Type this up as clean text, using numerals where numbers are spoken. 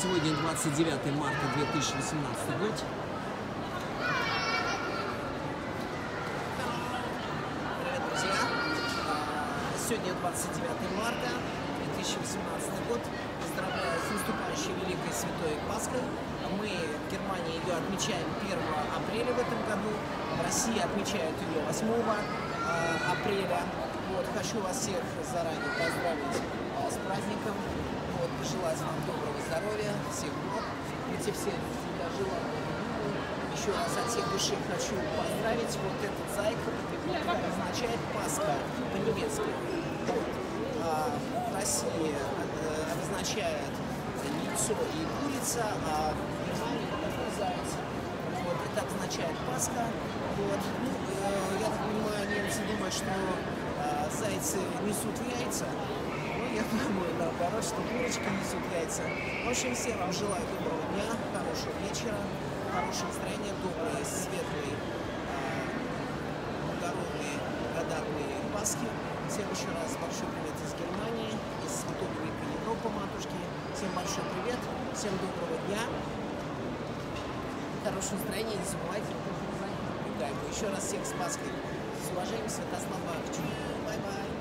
Сегодня 29 марта 2018 год. Привет, друзья! Сегодня 29 марта 2018 год. Поздравляю с наступающей Великой Святой Пасхой. Мы в Германии ее отмечаем 1 апреля в этом году. В России отмечают ее 8 апреля. Вот, хочу вас всех заранее поздравить с праздником. Вот, пожелать вам доброго здоровья, всех благ. Будьте все всегда желанны. Еще раз от всей души хочу поздравить. Вот этот зайка означает Пасха по-немецки. Вот. В России обозначает яйцо и курица, а в Германии это заяц. Вот, это обозначает Пасха. Вот. Ну, я так понимаю, немцы думают, что зайцы несут яйца. Я думаю, наоборот, что курочки несут яйца. В общем, всем вам желаю доброго дня, хорошего вечера, хорошего настроения, доброй, светлой, здоровой, годатной Пасхи. Всем еще раз большой привет из Германии, из Святой Великой Европы, матушки. Всем большой привет, всем доброго дня, хорошего настроения, не забывайте, еще раз всех с Пасхой. С уважением, Святослав Иванович. Бай-бай.